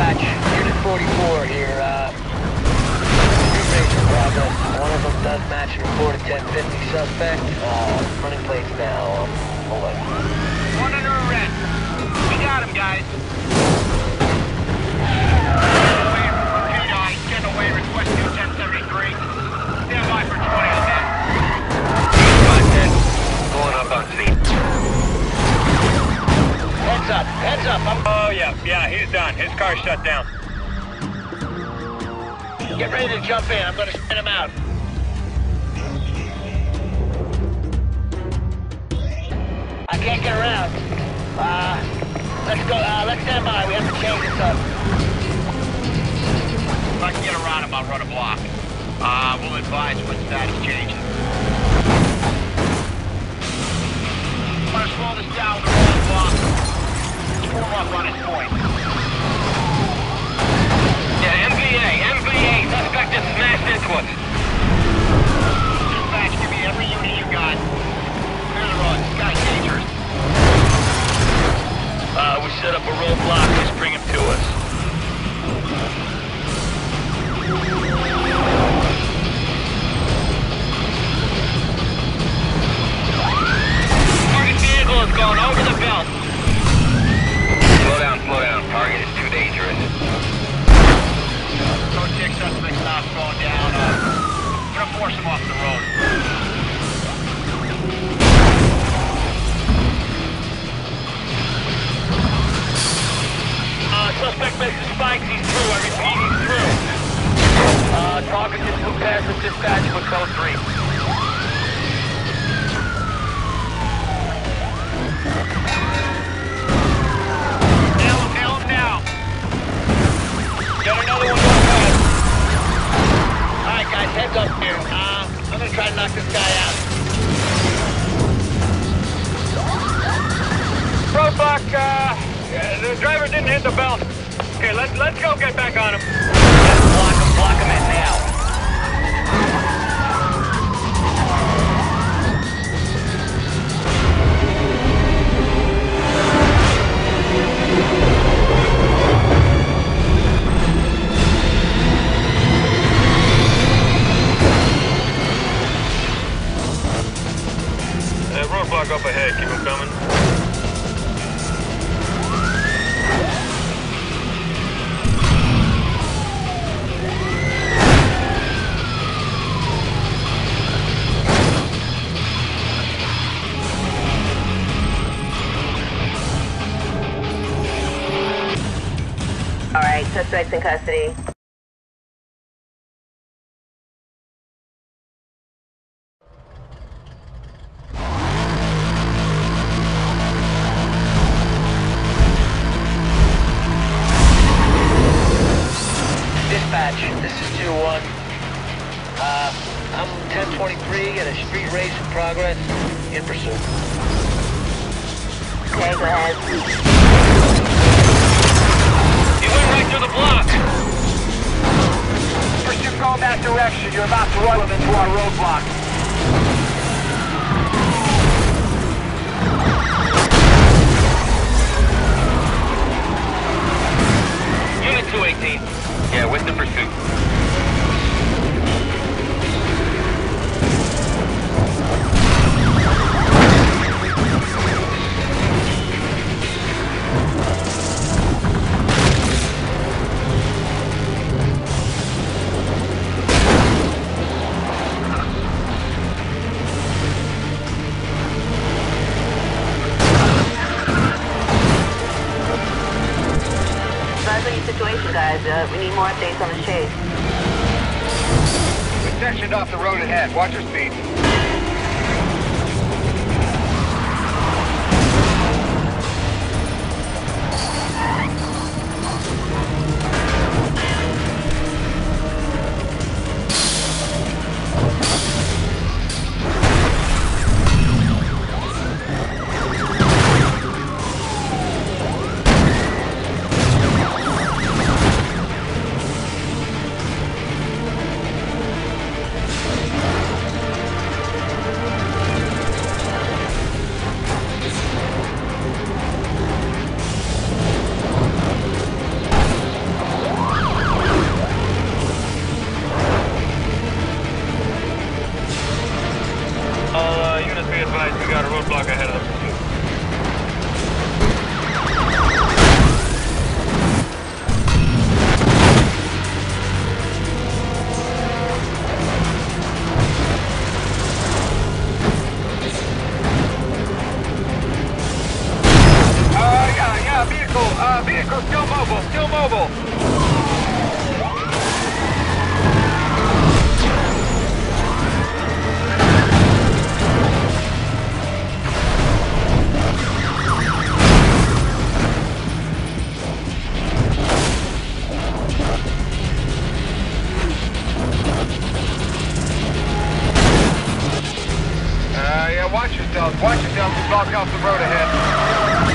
Dispatch, Unit 44 here. Two progress. One of them does match a reported 1050 suspect. Running plates now. Hold on. One under arrest. We got him, guys. Get away, request 1073. Stand by for 20 on that. 510. Pulling up on scene. Heads up. Oh, yeah, he's done. His car's shut down. Get ready to jump in. I'm going to spin him out. I can't get around. Let's go. Let's stand by. We have to change this up. If I can get around him, I'll run a block. We'll advise when status changes. I'm going to slow this down with the roll block. Form up on his point. Yeah, MVA. Suspect is smashed into us. Dispatch, give me every unit you got. Clear the road. This guy's dangerous. We set up a roadblock. Just bring him to us. Target vehicle is going over the belt. Slow down. Target is too dangerous. Code 6 suspect stops going down. Gonna force him off the road. Suspect misses spikes. He's through. I repeat, he's through. Target just moved past the dispatch with code 3. Nail him now. Got another one going past. Alright guys, heads up here. I'm gonna try to knock this guy out. Roadblock, the driver didn't hit the belt. Okay, let's go get back on him. Block him in now. Roadblock up ahead, keep him coming. Alright, suspects in custody. Dispatch, this is 2-1. I'm 1023 and a street race in progress. In pursuit. Okay, go ahead. He went right through the block. Pursuit going that direction. You're about to run him into our roadblock. Unit 218. Yeah, with the pursuit. Situation, guys. We need more updates on the chase. We're sectioned off the road ahead. Watch your speed. mobile, still mobile. Yeah, watch yourself. Watch yourself. We'll block off the road ahead.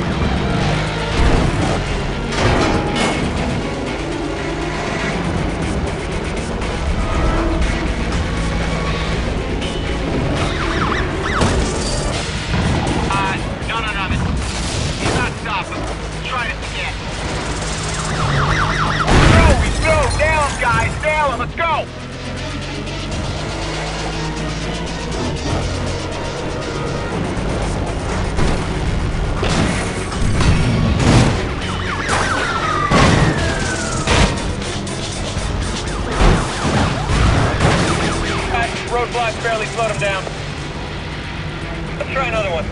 Let's go! Roadblock barely slowed him down. Let's try another one.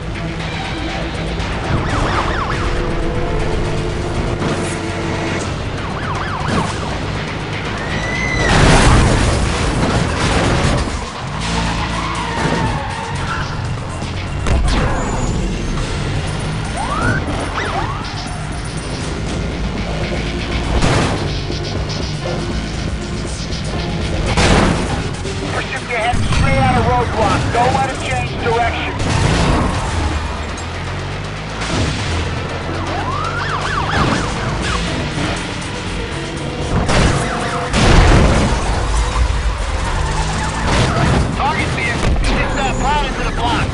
Roadblock. Don't let him change direction. Target vehicle. Just plowed into the block.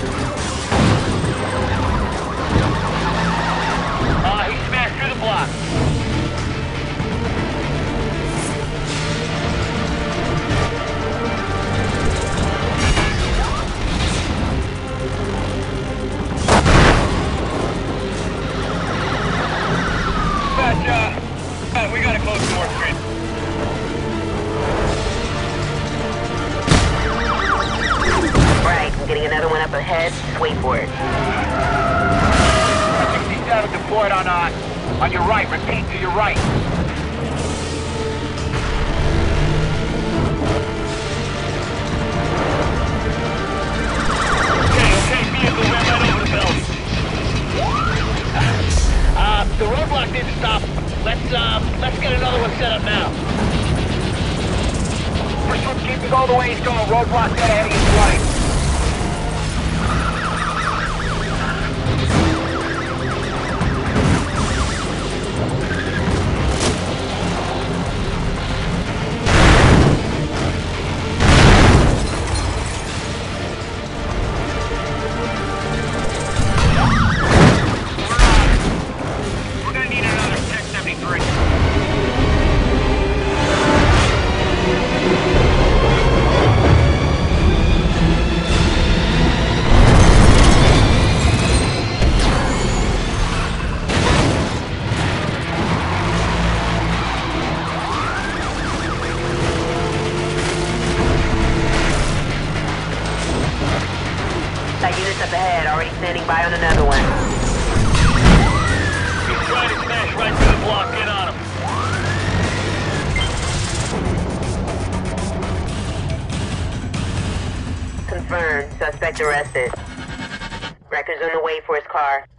He smashed through the block. We gotta close the North Street. Right, I'm getting another one up ahead. Wait for it. 67 deployed on your right. Repeat, to your right. Okay, vehicle, we're right over the belt. The roadblock didn't stop. Let's get another one set up now. First one, keep all the way he's going. Roadblock dead ahead of his right. Got units up ahead, already standing by on another one. He's trying to smash right through the block. Get on him. Confirmed. Suspect arrested. Records on the way for his car.